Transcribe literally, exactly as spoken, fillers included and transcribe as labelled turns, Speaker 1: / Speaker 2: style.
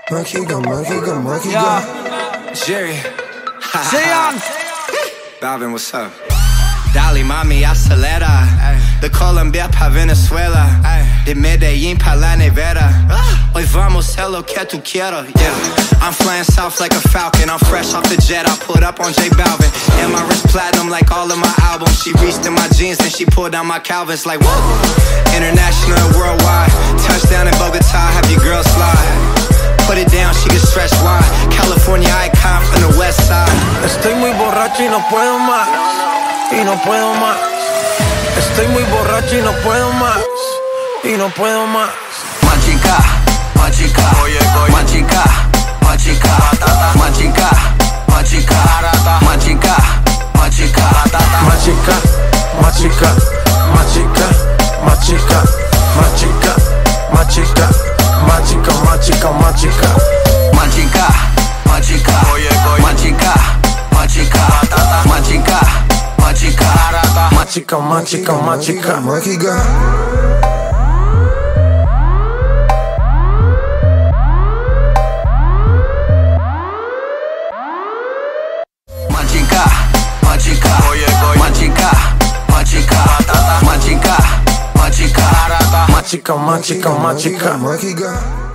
Speaker 1: Mágica, mágica, mágica.
Speaker 2: Yeah. Jerry.
Speaker 3: Sean.
Speaker 2: Balvin, what's up? Dali, mami, acelera. Ay. De Colombia pa Venezuela. Ay. De Medellín pa La Nevada. Ah. Hoy vamos a lo que tú quieras. Yeah. I'm flying south like a falcon. I'm fresh off the jet. I put up on J Balvin. And my wrist platinum like all of my albums. She reached in my jeans, then she pulled down my Calvins like whoa. International and worldwide. Touchdown in Bogota, have your girl slide. Put it down, she can stretch wide. California icon from the west side.
Speaker 1: Estoy muy borracho y no puedo más. Y no puedo más. Estoy muy borracho y no puedo más. Y no puedo más.
Speaker 3: Machica, machica, oye, oye. Machica, machica, machica, machica, machica, machica,
Speaker 1: Machica, machica, machica, machica, machica, machica, machica, machica, machica.
Speaker 3: machica, machica, oye, oye. Machica, machica, machica, machica,
Speaker 1: Machica, machica, machica, mágica.
Speaker 3: Machica, machica, oye, oye. Machica, machica, machica, machica,
Speaker 1: Machica, machica, machica, mágica.